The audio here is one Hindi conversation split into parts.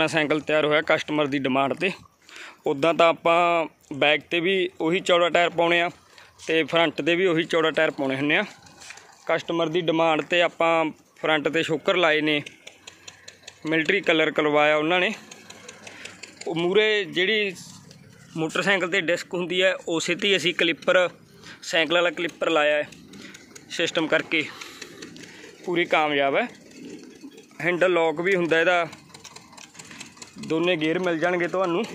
अपना साइकिल तैयार होया कस्टमर की डिमांड ते। उदां तां आपां बैक ते भी उही चौड़ा टायर पाउणे आ ते फ्रंट ते भी उही चौड़ा टायर पाउणे हुंदे आ। कस्टमर की डिमांड ते आपां फ्रंट ते शोकर लाए ने, मिलटरी कलर करवाया उन्होंने। मूहरे जिहड़ी मोटरसाइकिल ते डिस्क हुंदी है उसे ते असीं क्लिपर साइकिल वाला क्लिपर लाया है सिस्टम करके, पूरी कामयाब है। हैंडल लॉक भी हुंदा इहदा, दोने गेयर मिल जाणगे तुहानूं।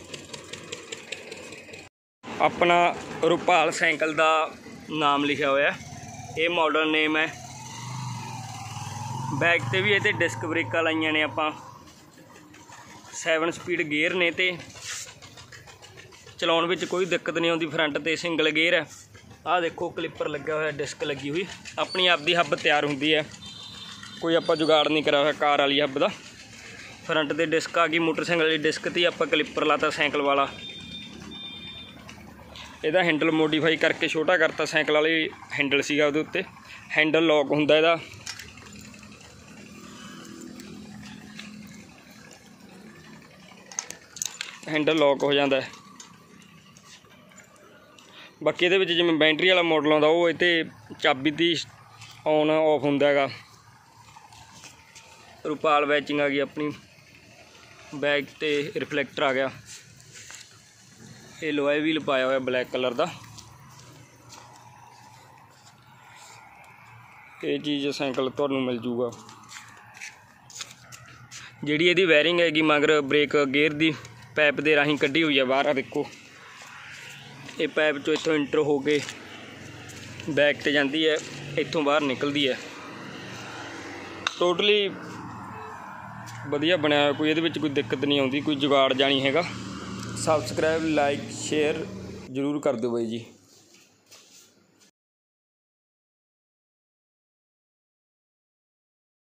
अपना रुपाल साइकिल का नाम लिखा होया, ये मॉडल नेम है। बैक ते भी ये डिस्क ब्रेकां लाइयां ने आपां, 7 स्पीड गेयर ने ते चलाउण विच कोई दिक्कत नहीं आउंदी। फ्रंट ते सिंगल गेयर है। आ देखो क्लिपर लग्या होया, डिस्क लगी हुई, अपनी आप दी हब तैयार हुंदी है, कोई आपां जुगाड़ नहीं करा होया कार वाली हब दा। फ्रंट ते डिस्क आ गई, मोटरसाइकिल की डिस्क ते आपां क्लिपर लाता साइकिल वाला। इहदा हैंडल मोडिफाई करके छोटा करता, साइकिल वाले हैंडल सीगा उहदे उत्ते। हैंडल लॉक हुंदा इहदा, हैंडल लॉक हो जाता है। बाकी ये जिवें बैटरी वाला मॉडल आता वो ये चाबी दी ऑन ऑफ हुंदा हैगा। रुपाल बैचिंग आ गई अपनी, बैक ते रिफ्लैक्टर आ गया। ये लोहे व्हील पाया हुआ ब्लैक कलर का। ये चीज़ साइकिल तुहानूं मिल जूगा। जिहड़ी इहदी वायरिंग हैगी मगर ब्रेक गेयर दी पैप दे राहीं कड्ढी हुई है बाहर। देखो ये पैप चो इत्थों इंटर हो के बैक ते जाती है, इत्थों बाहर निकलती है। टोटली वधिया बनया, कोई ये कोई दिक्कत नहीं आती, कोई जुगाड़ जानी हैगा। सबसक्राइब लाइक शेयर जरूर कर दो बाई जी।